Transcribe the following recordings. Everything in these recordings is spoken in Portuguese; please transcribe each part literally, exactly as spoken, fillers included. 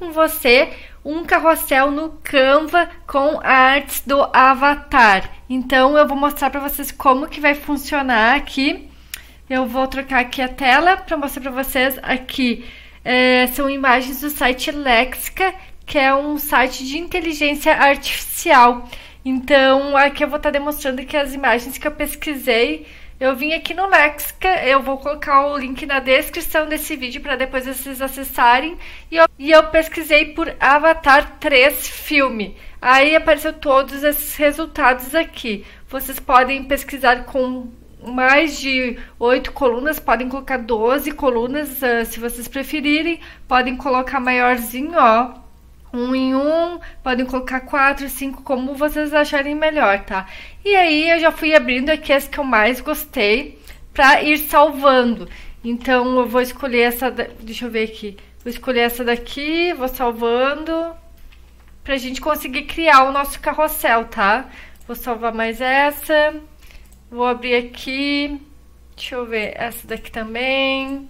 com você um carrossel no Canva com artes do avatar. Então eu vou mostrar para vocês como que vai funcionar aqui. Eu vou trocar aqui a tela para mostrar para vocês aqui. É, são imagens do site Lexica, que é um site de inteligência artificial. Então aqui eu vou estar demonstrando aqui as imagens que eu pesquisei. Eu vim aqui no Lexica, eu vou colocar o link na descrição desse vídeo para depois vocês acessarem. E eu, e eu pesquisei por Avatar três filme. Aí apareceu todos esses resultados aqui. Vocês podem pesquisar com mais de oito colunas, podem colocar doze colunas, uh, se vocês preferirem. Podem colocar maiorzinho, ó, um em um, podem colocar quatro, cinco, como vocês acharem melhor, tá? E aí eu já fui abrindo aqui as que eu mais gostei para ir salvando. Então eu vou escolher essa, da... deixa eu ver aqui, vou escolher essa daqui, vou salvando, pra gente conseguir criar o nosso carrossel, tá? Vou salvar mais essa. Vou abrir aqui, deixa eu ver, essa daqui também,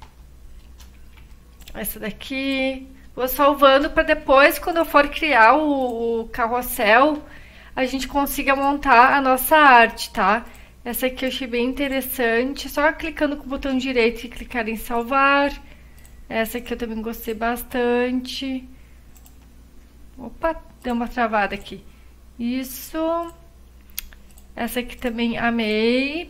essa daqui, vou salvando para depois, quando eu for criar o, o carrossel, a gente consiga montar a nossa arte, tá? Essa aqui eu achei bem interessante, só clicando com o botão direito e clicar em salvar. Essa aqui eu também gostei bastante. Opa, deu uma travada aqui. Isso... Essa aqui também amei.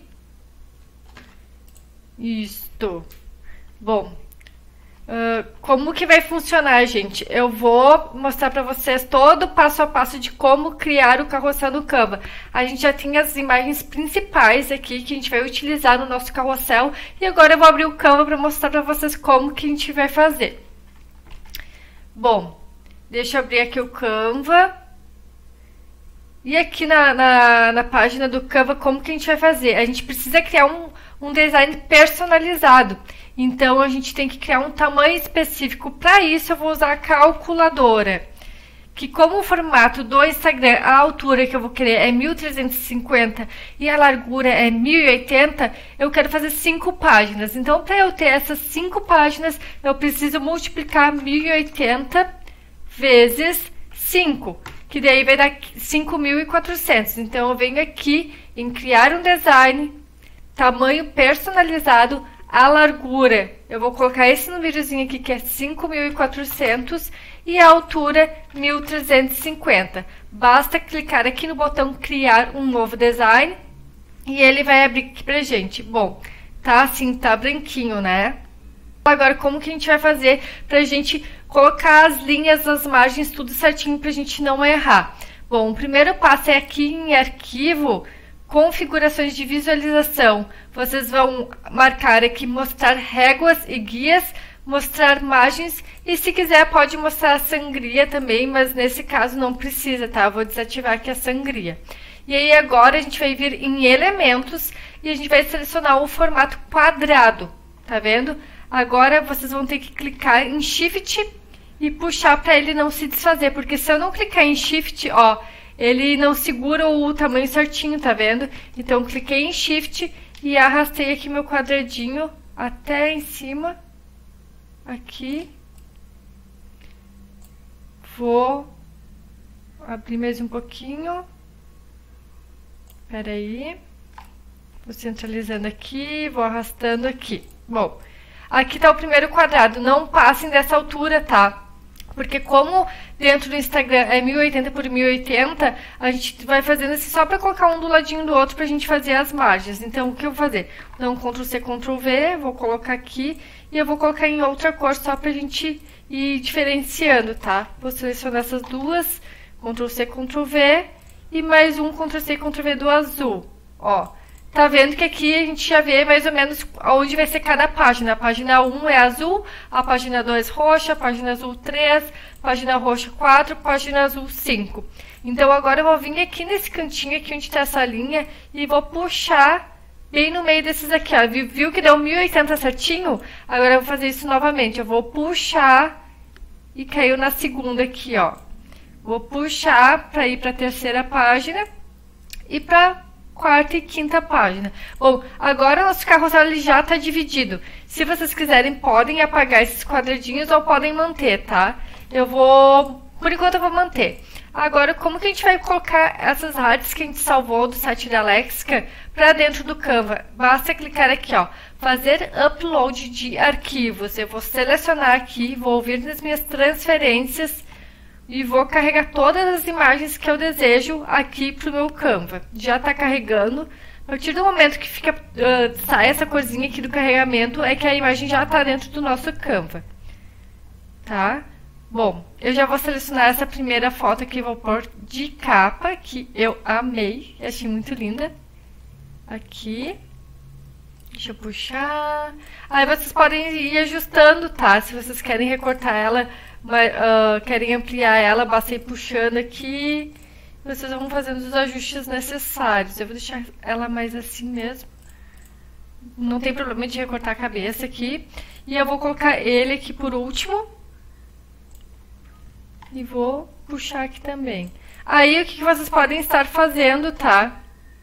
Isto. Bom, uh, como que vai funcionar, gente? Eu vou mostrar para vocês todo o passo a passo de como criar o carrossel no Canva. A gente já tem as imagens principais aqui que a gente vai utilizar no nosso carrossel. E agora eu vou abrir o Canva para mostrar para vocês como que a gente vai fazer. Bom, deixa eu abrir aqui o Canva. E aqui na, na, na página do Canva, como que a gente vai fazer? A gente precisa criar um, um design personalizado. Então, a gente tem que criar um tamanho específico. Para isso, eu vou usar a calculadora. Que como o formato do Instagram, a altura que eu vou querer é mil trezentos e cinquenta e a largura é mil e oitenta, eu quero fazer cinco páginas. Então, para eu ter essas cinco páginas, eu preciso multiplicar mil e oitenta vezes cinco. Que daí vai dar cinco mil e quatrocentos. Então, eu venho aqui em criar um design, tamanho personalizado, a largura. Eu vou colocar esse númerozinho aqui, que é cinco mil e quatrocentos, e a altura, mil trezentos e cinquenta. Basta clicar aqui no botão criar um novo design, e ele vai abrir aqui pra gente. Bom, tá assim, tá branquinho, né? Agora, como que a gente vai fazer pra gente colocar as linhas, as margens, tudo certinho pra gente não errar? Bom, o primeiro passo é aqui em arquivo, configurações de visualização. Vocês vão marcar aqui, mostrar réguas e guias, mostrar margens, e se quiser pode mostrar a sangria também, mas nesse caso não precisa, tá? Eu vou desativar aqui a sangria. E aí agora a gente vai vir em elementos e a gente vai selecionar o formato quadrado, tá vendo? Agora vocês vão ter que clicar em Shift e puxar para ele não se desfazer, porque se eu não clicar em Shift, ó, ele não segura o tamanho certinho, tá vendo? Então, cliquei em Shift e arrastei aqui meu quadradinho até em cima, aqui. Vou abrir mais um pouquinho. Espera aí. Vou centralizando aqui, vou arrastando aqui. Bom, aqui tá o primeiro quadrado, não passem dessa altura, tá? Porque como dentro do Instagram é mil e oitenta por mil e oitenta, a gente vai fazendo assim só para colocar um do ladinho do outro pra gente fazer as margens. Então, o que eu vou fazer? Então, control C, control V, vou colocar aqui e eu vou colocar em outra cor só pra gente ir diferenciando, tá? Vou selecionar essas duas, control C, control V e mais um control C, control V do azul, ó. Tá vendo que aqui a gente já vê mais ou menos onde vai ser cada página. A página um é azul, a página dois roxa, a página azul três, página roxa quatro, página azul cinco. Então agora eu vou vir aqui nesse cantinho aqui onde tá essa linha e vou puxar bem no meio desses aqui, ó. Viu que deu mil e oitenta certinho? Agora eu vou fazer isso novamente. Eu vou puxar e caiu na segunda aqui, ó. Vou puxar para ir para a terceira página e para quarta e quinta página. Bom, agora o nosso carrossel ele já está dividido. Se vocês quiserem, podem apagar esses quadradinhos ou podem manter, tá? Eu vou, por enquanto eu vou manter. Agora, como que a gente vai colocar essas artes que a gente salvou do site da Lexica para dentro do Canva? Basta clicar aqui, ó, fazer upload de arquivos. Eu vou selecionar aqui, vou vir nas minhas transferências e vou carregar todas as imagens que eu desejo aqui para o meu Canva. Já está carregando. A partir do momento que fica, uh, sai essa coisinha aqui do carregamento, é que a imagem já está dentro do nosso Canva. Tá? Bom, eu já vou selecionar essa primeira foto aqui, vou pôr de capa, que eu amei, achei muito linda. Aqui. Deixa eu puxar. Aí vocês podem ir ajustando, tá? Se vocês querem recortar ela, uh, querem ampliar ela, basta ir puxando aqui. Vocês vão fazendo os ajustes necessários. Eu vou deixar ela mais assim mesmo. Não tem problema de recortar a cabeça aqui. E eu vou colocar ele aqui por último. E vou puxar aqui também. Aí, o que, que vocês podem estar fazendo, tá?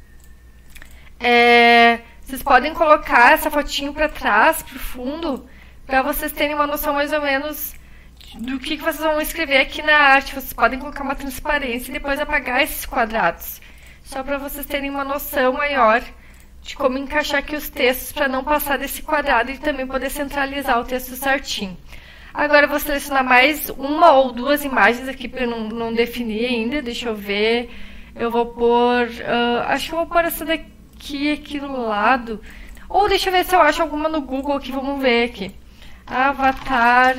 É, vocês podem colocar essa fotinho para trás, pro fundo, para vocês terem uma noção mais ou menos do que, que vocês vão escrever aqui na arte. Vocês podem colocar uma transparência e depois apagar esses quadrados. Só para vocês terem uma noção maior de como encaixar aqui os textos para não passar desse quadrado e também poder centralizar o texto certinho. Agora eu vou selecionar mais uma ou duas imagens aqui para eu não, não definir ainda. Deixa eu ver. Eu vou pôr... Uh, acho que eu vou pôr essa daqui aqui do lado. Ou deixa eu ver se eu acho alguma no Google aqui. Vamos ver aqui. Avatar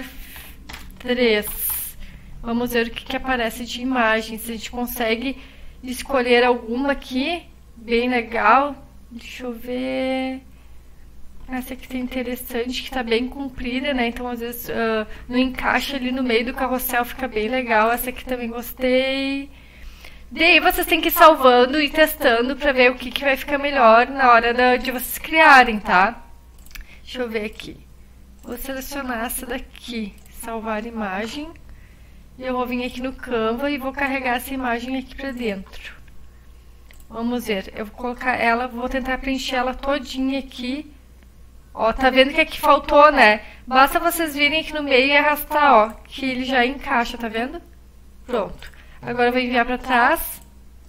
três. Vamos ver o que, que aparece de imagem. Se a gente consegue escolher alguma aqui. Bem legal. Deixa eu ver... Essa aqui tá interessante, que tá bem comprida, né? Então, às vezes, uh, no encaixe ali no meio do carrossel fica bem legal. Essa aqui também gostei. Daí, vocês têm que ir salvando e testando pra ver o que, que vai ficar melhor na hora da, de vocês criarem, tá? Deixa eu ver aqui. Vou selecionar essa daqui. Salvar imagem. E eu vou vir aqui no Canva e vou carregar essa imagem aqui pra dentro. Vamos ver. Eu vou colocar ela, vou tentar preencher ela todinha aqui. Ó, tá vendo que aqui faltou, né? Basta vocês virem aqui no meio e arrastar, ó, que ele já encaixa, tá vendo? Pronto. Agora eu vou enviar pra trás.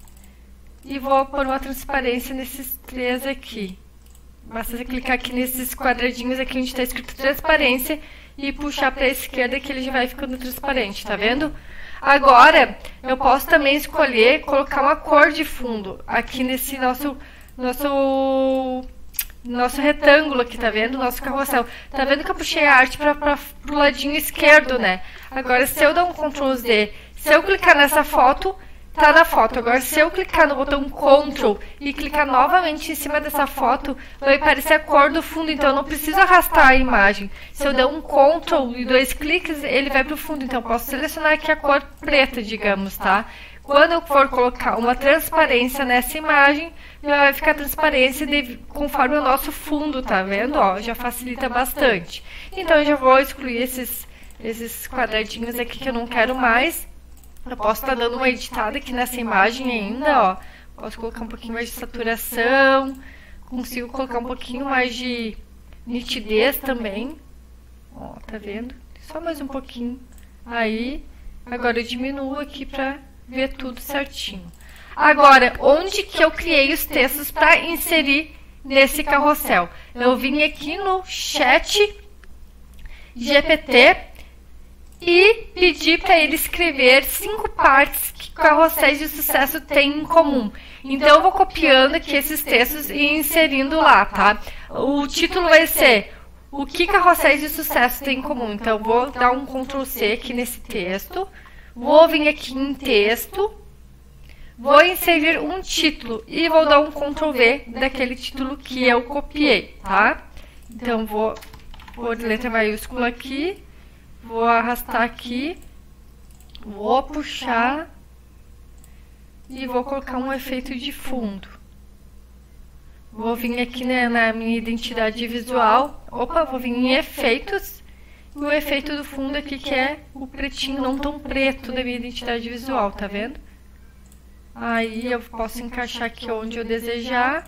E vou pôr uma transparência nesses três aqui. Basta você clicar aqui nesses quadradinhos aqui onde tá escrito transparência e puxar pra esquerda que ele já vai ficando transparente, tá vendo? Agora, eu posso também escolher colocar uma cor de fundo aqui nesse nosso... nosso Nosso retângulo aqui, tá vendo? Nosso carrossel. Tá vendo que eu puxei a arte para pro ladinho esquerdo, né? Agora, se eu dar um control Z, se eu clicar nessa foto, tá na foto. Agora, se eu clicar no botão control e clicar novamente em cima dessa foto, vai aparecer a cor do fundo. Então, eu não preciso arrastar a imagem. Se eu der um control e dois cliques, ele vai pro fundo. Então, eu posso selecionar aqui a cor preta, digamos, tá? Quando eu for colocar uma transparência nessa imagem, já vai ficar transparência de, conforme o nosso fundo, tá vendo? Ó, já facilita bastante. Então, eu já vou excluir esses, esses quadradinhos aqui que eu não quero mais. Eu posso estar dando uma editada aqui nessa imagem ainda, ó. Posso colocar um pouquinho mais de saturação. Consigo colocar um pouquinho mais de nitidez também. Ó, tá vendo? Só mais um pouquinho. Aí, agora eu diminuo aqui pra ver tudo certinho. Agora, onde que eu criei os textos para inserir nesse carrossel? Eu vim aqui no chat G P T e pedi para ele escrever cinco partes que carrosséis de sucesso têm em comum. Então, eu vou copiando aqui esses textos e inserindo lá, tá? O título vai ser o que carrosséis de sucesso têm em comum. Então, eu vou dar um control C aqui nesse texto. Vou vir aqui em texto, vou inserir um título e vou dar um control V daquele título que eu copiei, tá? Então, vou pôr letra maiúscula aqui, vou arrastar aqui, vou puxar e vou colocar um efeito de fundo. Vou vir aqui, né, na minha identidade visual, opa, vou vir em efeitos. O efeito do fundo aqui, que é o pretinho não tão preto da minha identidade visual, tá vendo? Aí eu posso encaixar aqui onde eu desejar.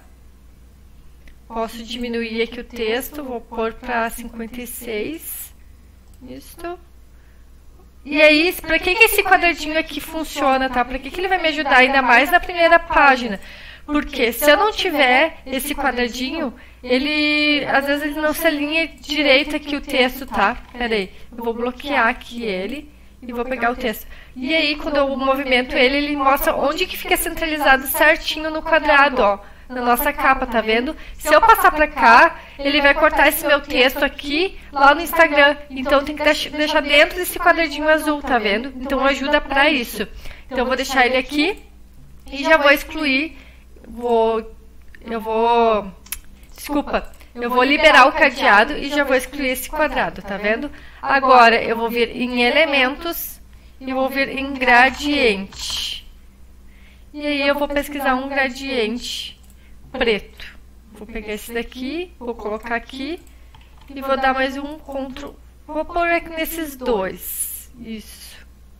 Posso diminuir aqui o texto, vou pôr para cinquenta e seis. Isso. E aí, para que, que esse quadradinho aqui funciona, tá? Para que, que ele vai me ajudar ainda mais na primeira página? Porque se eu não tiver esse quadradinho, ele, às vezes ele não se alinha direito aqui o texto, tá? Pera aí, eu vou bloquear aqui ele e vou pegar o texto. E aí, quando eu movimento ele, ele mostra onde que fica centralizado certinho no quadrado, ó. Na nossa capa, tá vendo? Se eu passar pra cá, ele vai cortar esse meu texto aqui lá no Instagram. Então tem que deixar dentro desse quadradinho azul, tá vendo? Então ajuda pra isso. Então eu vou deixar ele aqui e já vou excluir. Vou, eu vou, desculpa, eu vou liberar o cadeado e já vou excluir esse quadrado, tá vendo? Agora eu vou vir em elementos e vou vir em gradiente. E aí eu vou pesquisar um gradiente preto. Vou pegar esse daqui, vou colocar aqui e vou dar mais um Ctrl. Vou pôr aqui nesses dois. Isso.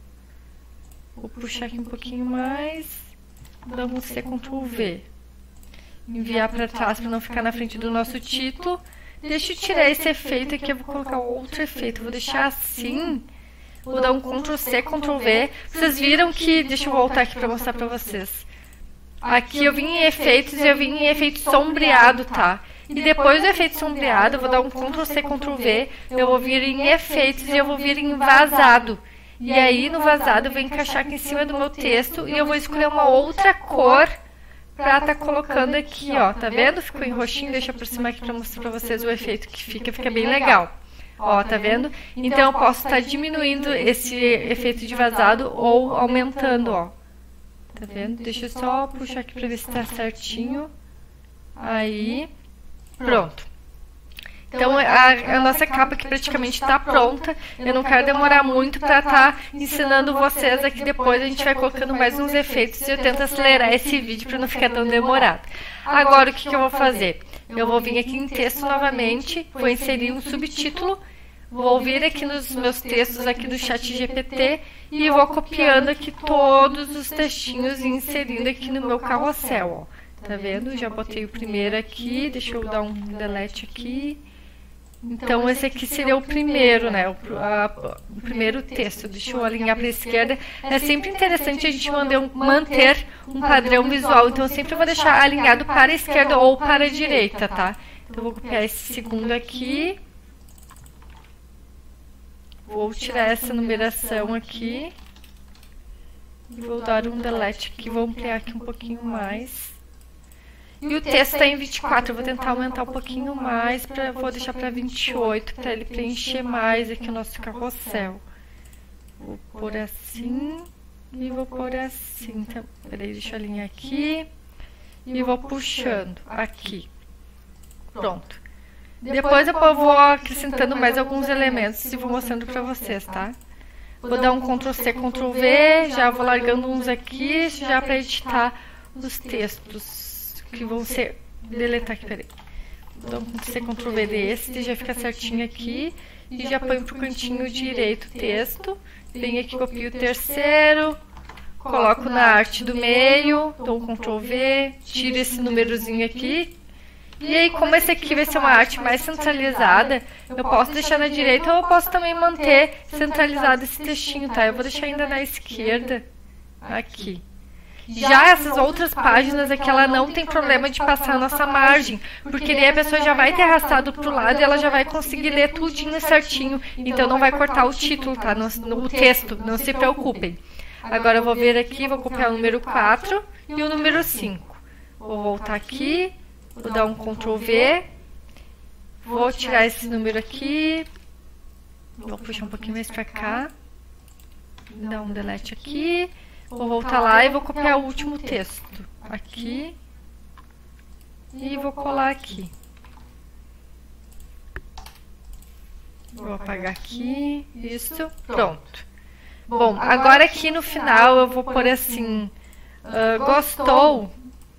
Vou puxar aqui um pouquinho mais. Dar um C, Ctrl V. Enviar para trás para não ficar na frente do nosso título. Deixa eu tirar esse efeito aqui, eu vou colocar outro efeito. Vou deixar assim. Vou dar um Ctrl C, Ctrl V. Vocês viram que... Deixa eu voltar aqui para mostrar para vocês. Aqui eu vim em efeitos e eu vim em efeito sombreado, tá? E depois do efeito sombreado, eu vou dar um Ctrl C, Ctrl V. Eu vou vir em efeitos e eu vou vir em vazado. E aí, no vazado, eu vou encaixar aqui em cima do meu texto e eu vou escolher uma outra cor pra estar colocando aqui, ó. Tá vendo? Ficou em roxinho, deixa eu aproximar aqui pra mostrar pra vocês o efeito que fica. Fica bem legal. Ó, tá vendo? Então, eu posso estar diminuindo esse efeito de vazado ou aumentando, ó. Tá vendo? Deixa eu só puxar aqui pra ver se tá certinho. Aí, pronto. Então, a, a nossa capa aqui praticamente está pronta. Eu não quero demorar muito para estar tá ensinando vocês aqui depois. A gente vai colocando mais uns efeitos e eu tento acelerar esse vídeo para não ficar tão demorado. Agora, o que, que eu vou fazer? Eu vou vir aqui em texto novamente, vou inserir um subtítulo. Vou vir aqui nos meus textos aqui do Chat G P T e vou copiando aqui todos os textinhos e inserindo aqui no meu carrossel, ó. Tá vendo? Já botei o primeiro aqui, deixa eu dar um delete aqui. Então, esse aqui seria o primeiro, né? O, a, o primeiro texto. Deixa eu alinhar para a esquerda. É sempre interessante a gente manter um padrão visual. Então, eu sempre vou deixar alinhado para a esquerda ou para a direita, tá? Então, eu vou copiar esse segundo aqui. Vou tirar essa numeração aqui. E vou dar um delete aqui. Vou ampliar aqui um pouquinho mais. E o texto está em vinte e quatro, eu vou tentar aumentar um pouquinho mais, pra, vou deixar para vinte e oito, para ele preencher mais aqui o nosso carrossel. Vou pôr assim e vou pôr assim. Então, peraí, deixa eu alinhar aqui e vou puxando aqui. Pronto. Depois eu vou acrescentando mais alguns elementos e vou mostrando para vocês, tá? Vou dar um Ctrl C, Ctrl V, já vou largando uns aqui, já para editar os textos que vão ser... Deletar aqui, peraí. Então, C, Ctrl V desse, já fica certinho aqui. E já põe pro cantinho direito o texto. Venho aqui, copio o terceiro. Coloco na arte do meio. Dou um Ctrl V. Tiro esse númerozinho aqui. E aí, como esse aqui vai ser uma arte mais centralizada, eu posso deixar na direita ou eu posso também manter centralizado esse textinho, tá? Eu vou deixar ainda na esquerda. Aqui. Já essas outras páginas aqui, ela não tem problema de passar a nossa margem, porque daí a pessoa já vai ter arrastado pro lado e ela já vai conseguir ler tudinho certinho, então não vai cortar o título, tá? No, no texto, não se preocupem. Agora eu vou vir aqui, vou copiar o número quatro e o número cinco. Vou voltar aqui, vou dar um Ctrl V, vou tirar esse número aqui, vou puxar um pouquinho mais pra cá, dar um delete aqui. Vou voltar lá e vou copiar o último texto. Aqui. E vou colar aqui. Vou apagar aqui. Isso. Pronto. Bom, agora aqui no final eu vou pôr assim... Uh, gostou...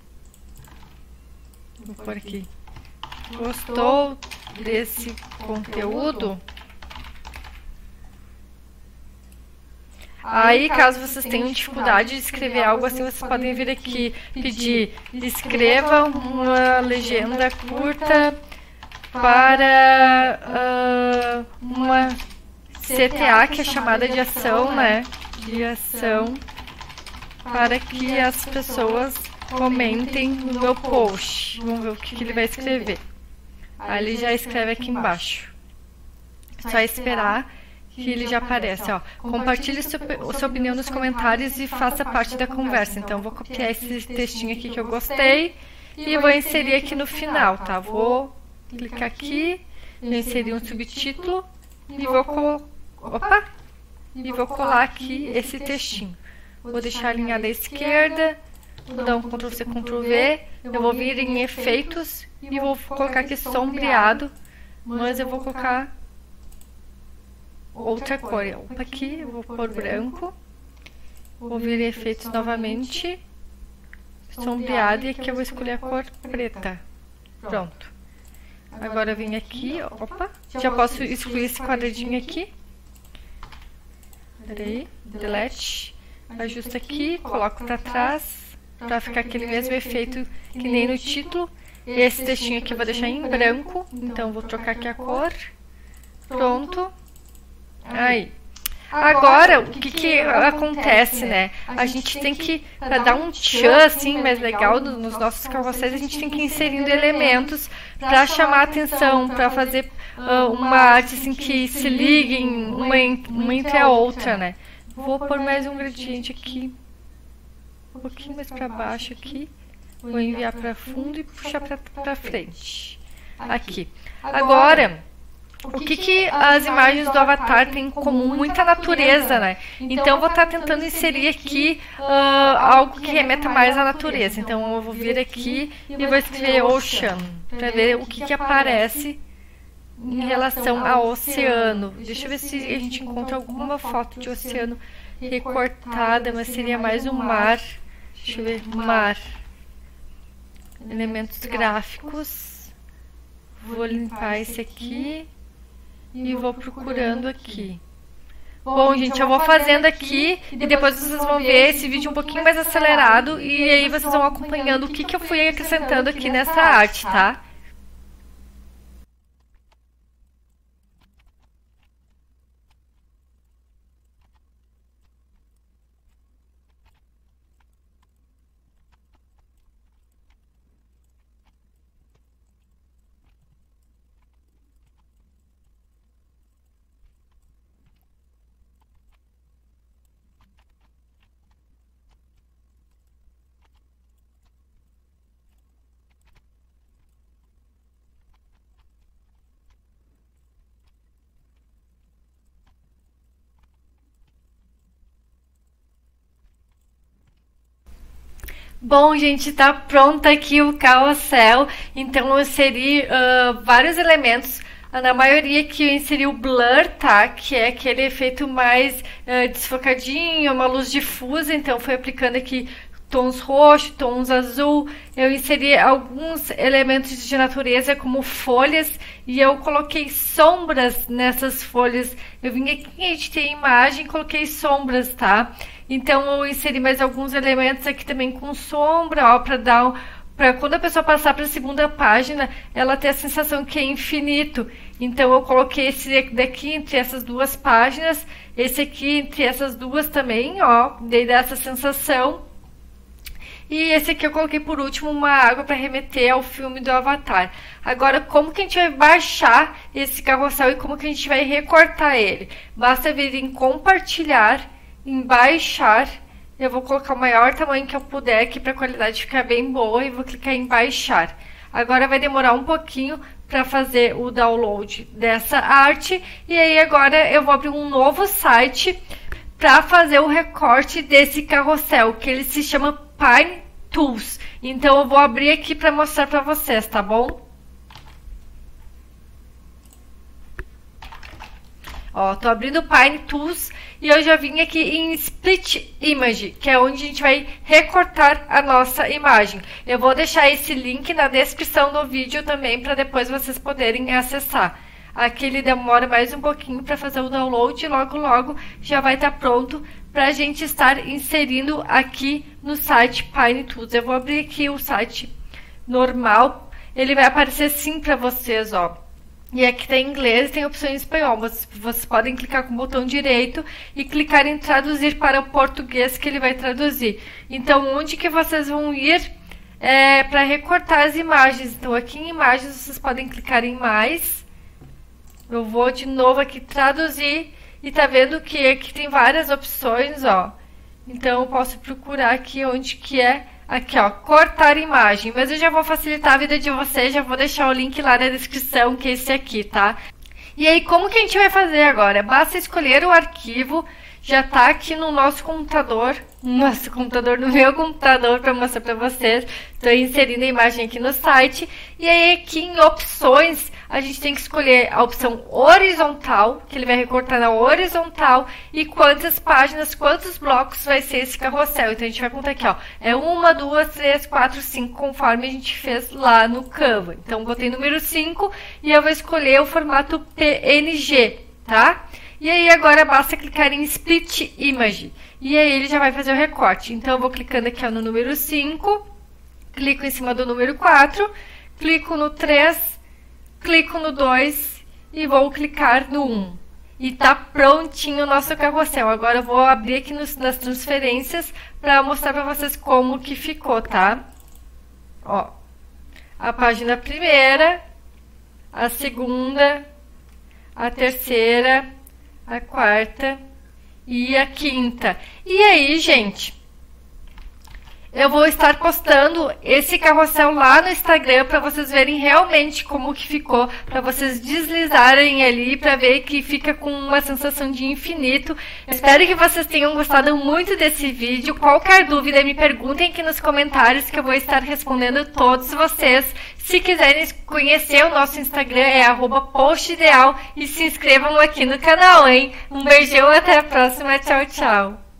Vou pôr aqui. Gostou desse conteúdo? Aí, caso vocês tenham dificuldade de escrever algo assim, vocês podem vir aqui pedir, escreva uma legenda curta para uh, uma C T A, que é chamada de ação, né? De ação, para que as pessoas comentem no meu post. Vamos ver o que, que ele vai escrever. Aí ele já escreve aqui embaixo. Só esperar que ele já aparece, ó. Compartilhe sua, sua opinião nos comentários e faça parte da conversa. Então, vou copiar esse textinho aqui que eu gostei e vou inserir aqui no final, tá? Vou clicar aqui, vou inserir um subtítulo e vou colocar... Opa! E vou colar aqui esse textinho. Vou deixar alinhado à esquerda, vou dar um control C, control V, eu vou vir em efeitos e vou colocar aqui sombreado, mas eu vou colocar outra cor. Opa, aqui, eu vou pôr branco, vou vir em efeitos novamente, sombreado, e aqui eu vou escolher a cor preta. Pronto. Agora eu venho aqui, opa, já posso excluir esse quadradinho aqui. Peraí, delete, ajusta aqui, coloco para trás, para ficar aquele mesmo efeito que nem no título. Esse textinho aqui eu vou deixar em branco, então vou trocar aqui a cor. Pronto. Aí. Agora, o que que acontece, né? A gente tem que, para dar um tchan, assim, mais legal nos nossos carrosséis, a gente tem que ir inserindo elementos para chamar a atenção, para fazer uh, uma arte, assim, que se liguem uma, uma entre a outra, né? Vou pôr mais um gradiente aqui, um pouquinho mais para baixo aqui. Vou enviar para fundo e puxar para frente. Aqui. Agora... O que, que as imagens do Avatar têm em comum? Muita natureza, né? Então, eu vou estar tentando inserir aqui uh, algo que remeta mais à natureza. Então, eu vou vir aqui e vou escrever Ocean, para ver o que, que aparece em relação ao oceano. Deixa eu ver se a gente encontra alguma foto de oceano recortada, mas seria mais o mar. Deixa eu ver, mar. Elementos gráficos. Vou limpar esse aqui. E vou procurando aqui. Bom, gente, eu vou fazendo aqui e depois vocês vão ver esse vídeo um pouquinho mais acelerado e aí vocês vão acompanhando o que, que eu fui acrescentando aqui nessa arte, tá? Bom, gente, tá pronto aqui o carrossel. Então eu inseri uh, vários elementos. Na maioria aqui eu inseri o blur, tá? Que é aquele efeito mais uh, desfocadinho, uma luz difusa. Então foi aplicando aqui tons roxo, tons azul. Eu inseri alguns elementos de natureza como folhas e eu coloquei sombras nessas folhas. Eu vim aqui, a gente tem imagem, coloquei sombras, tá? Então eu inseri mais alguns elementos aqui também com sombra, ó, para dar para quando a pessoa passar para a segunda página, ela ter a sensação que é infinito. Então eu coloquei esse daqui entre essas duas páginas, esse aqui entre essas duas também, ó, dei dessa sensação. E esse aqui eu coloquei por último uma água para remeter ao filme do Avatar. Agora, como que a gente vai baixar esse carrossel e como que a gente vai recortar ele? Basta vir em compartilhar, em baixar. Eu vou colocar o maior tamanho que eu puder aqui para a qualidade ficar bem boa e vou clicar em baixar. Agora vai demorar um pouquinho para fazer o download dessa arte. E aí agora eu vou abrir um novo site para fazer o recorte desse carrossel, que ele se chama Pine Tools. Então eu vou abrir aqui para mostrar para vocês, tá bom? Ó, tô abrindo o Pine Tools e eu já vim aqui em Split Image, que é onde a gente vai recortar a nossa imagem. Eu vou deixar esse link na descrição do vídeo também para depois vocês poderem acessar. Aqui ele demora mais um pouquinho para fazer o download e logo logo já vai estar pronto para a gente estar inserindo aqui no site Pine Tools. Eu vou abrir aqui o site normal, ele vai aparecer assim para vocês, ó. E aqui tem inglês e tem opção em espanhol. Vocês, vocês podem clicar com o botão direito e clicar em traduzir para o português que ele vai traduzir. Então, onde que vocês vão ir é, para recortar as imagens? Então, aqui em imagens, vocês podem clicar em mais. Eu vou de novo aqui traduzir e tá vendo que aqui tem várias opções, ó. Então, eu posso procurar aqui onde que é. Aqui, ó, cortar imagem. Mas eu já vou facilitar a vida de vocês, já vou deixar o link lá na descrição, que é esse aqui, tá? E aí, como que a gente vai fazer agora? Basta escolher o arquivo, já tá aqui no nosso computador, no nosso computador, no meu computador, para mostrar para vocês. Estou inserindo a imagem aqui no site. E aí, aqui em opções, a gente tem que escolher a opção horizontal, que ele vai recortar na horizontal, e quantas páginas, quantos blocos vai ser esse carrossel. Então, a gente vai contar aqui, ó, é uma, duas, três, quatro, cinco, conforme a gente fez lá no Canva. Então, botei número cinco e eu vou escolher o formato P N G, tá? E aí, agora basta clicar em Split Image, e aí ele já vai fazer o recorte. Então, eu vou clicando aqui, ó, no número cinco, clico em cima do número quatro, clico no três, clico no dois e vou clicar no um. E tá prontinho o nosso carrossel. Agora eu vou abrir aqui nos, nas transferências para mostrar para vocês como que ficou, tá? Ó, a página primeira, a segunda, a terceira, a quarta e a quinta. E aí, gente, eu vou estar postando esse carrossel lá no Instagram para vocês verem realmente como que ficou, para vocês deslizarem ali, para ver que fica com uma sensação de infinito. Eu espero que vocês tenham gostado muito desse vídeo. Qualquer dúvida, me perguntem aqui nos comentários que eu vou estar respondendo todos vocês. Se quiserem conhecer o nosso Instagram, é arroba postideal, e se inscrevam aqui no canal, hein? Um beijão, até a próxima, tchau, tchau!